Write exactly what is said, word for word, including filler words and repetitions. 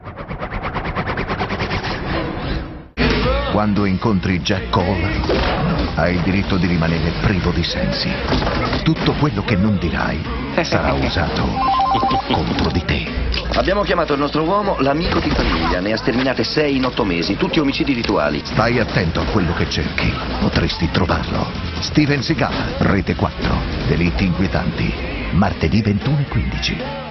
Quando incontri Jack Cole, hai il diritto di rimanere privo di sensi. Tutto quello che non dirai sarà usato contro di te. Abbiamo chiamato il nostro uomo l'amico di famiglia. Ne ha sterminate sei in otto mesi, tutti omicidi rituali. Stai attento a quello che cerchi. Potresti trovarlo. Steven Seagal, Rete quattro. Delitti inquietanti. Martedì ventuno e quindici.